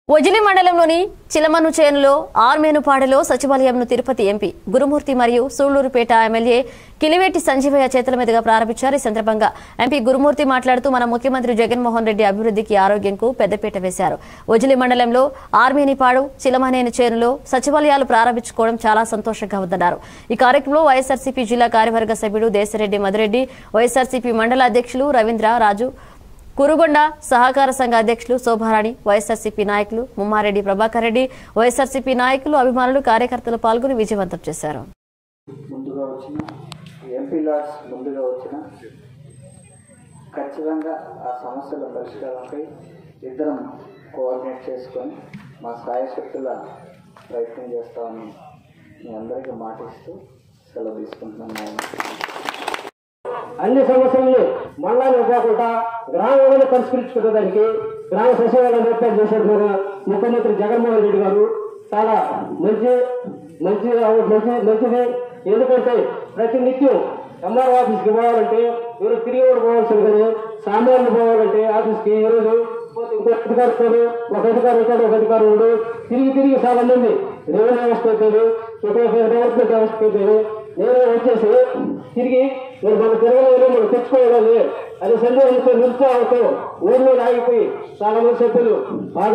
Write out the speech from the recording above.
వజిలి మండలంలోని చిలమనుచేనులో ఆర్మేనుపాడులో సచివాలయంను తిరుపతి ఎంపీ గురుమూర్తి మరియు సూళ్లూరుపేట ఎమ్మెల్యే కిలివేటి సంజీవయ్య చేతుల మీదుగా ప్రారంభించారు. ఈ సందర్భంగా ఎంపీ గురుమూర్తి మాట్లాడుతూ మన ముఖ్యమంత్రి జగన్మోహన్ రెడ్డి అభివృద్ధికి ఆరోగ్యంకు పెద్దపీట వేశారు. వజిలి మండలంలో ఆర్మేనిపాడు చిలమనేనుచేనులో సచివాలయాలు ప్రారంభించుకోవడం చాలా సంతోషంగా ఉందన్నారు. ఈ కార్యక్రమంలో వైఎస్ఆర్సీపీ జిల్లా కార్యవర్గ సభ్యుడు దేశరెడ్డి మధురెడ్డి, వైఎస్ఆర్సీపీ మండల అధ్యక్షులు రవీంద్ర రాజు, కురుగొండ సహకార సంఘ అధ్యక్షులు శోభారాణి, వైఎస్ఆర్సీపీ నాయకులు ముమ్మారెడ్డి ప్రభాకర్ రెడ్డి, వైఎస్ఆర్సీపీ నాయకులు, అభిమానులు, కార్యకర్తలు పాల్గొని విజయవంతం చేశారు. ఖచ్చితంగా ఆ సమస్యల పరిష్కారంపై ఇద్దరం కోఆర్డినేట్ చేసుకొని మా సాయశక్తుల ప్రయత్నం చేస్తామని మీ అందరికీ మాటిస్తూ సెలవు తీసుకుంటున్నాను. అన్ని సమస్యలను మండలాలు కాకుండా గ్రామంలో పరిష్కరించుకునేదానికి గ్రామ సచివాలయం ఏర్పాటు చేశారు మన ముఖ్యమంత్రి జగన్మోహన్ రెడ్డి గారు. చాలా మంచిది. ఎందుకంటే ప్రతి నిత్యం ఎంఆర్ఓ ఆఫీస్కి పోవాలంటే మీరు తిరిగి పోవాల్సింది, కానీ సామాన్లు పోవాలంటే ఆఫీస్కి ఈరోజు ఇంకో అధికారులు ఒక అధికారం ఉంటాడు, ఒక అధికారం ఉండు, తిరిగి చాలా మంది రెవెన్యూ వ్యవస్థ అయిపోయారు, డెవలప్మెంట్ వ్యవస్థ అయిపోయారు. నేను వచ్చేసి తిరిగి మీరు మనం తిరగలేదు, మనం తెచ్చుకోవాలి అనే సందేహంతో నిరుత్సాహంతో ఊళ్ళో ఆగిపోయి చాలా మంది సభ్యులు